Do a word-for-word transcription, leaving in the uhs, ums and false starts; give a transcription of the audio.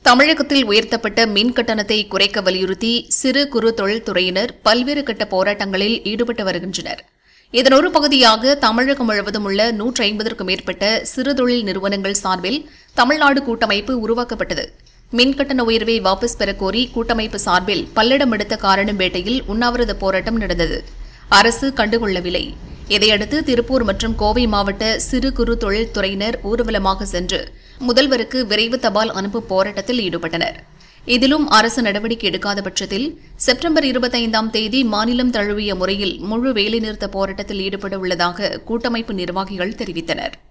தமிழகத்தில் உயர்த்தப்பட்ட மின் கட்டணத்தை குறைக்க வலியுறுத்தி சிறு குறு தொழில்துறையினர் பல்வேறு கட்ட போராட்டங்களில் ஈடுபட்டு வருகின்றனர். இதன் ஒரு பகுதியாக தமிழகம் முழுவதும் உள்ள நூற்று ஐம்பதற்கும் மேற்பட்ட சிறு தொழில் நிறுவனங்கள் சார்பில் தமிழ்நாடு கூட்டமைப்பு உருவாக்கப்பட்டது. மின்கட்டண உயர்வை வாபஸ் பெறக்கோரி கூட்டமைப்பு சார்பில் பல்லடம் அடுத்த காரணம்பேட்டையில் உண்ணாவிரத போராட்டம் நடந்தது. அரசு கண்டுகொள்ளவில்லை. இதையடுத்து திருப்பூர் மற்றும் கோவை மாவட்ட சிறு குறு தொழில்துறையினர் ஊர்வலமாக சென்று முதல்வருக்கு விரைவு தபால் அனுப்பும் போராட்டத்தில் ஈடுபட்டனர். இதிலும் அரசு நடவடிக்கை எடுக்காத பட்சத்தில் செப்டம்பர் இருபத்தைந்தாம் தேதி மாநிலம் தழுவிய முறையில் முழு வேலைநிறுத்த போராட்டத்தில் ஈடுபட உள்ளதாக கூட்டமைப்பு நிர்வாகிகள் தெரிவித்தனர்.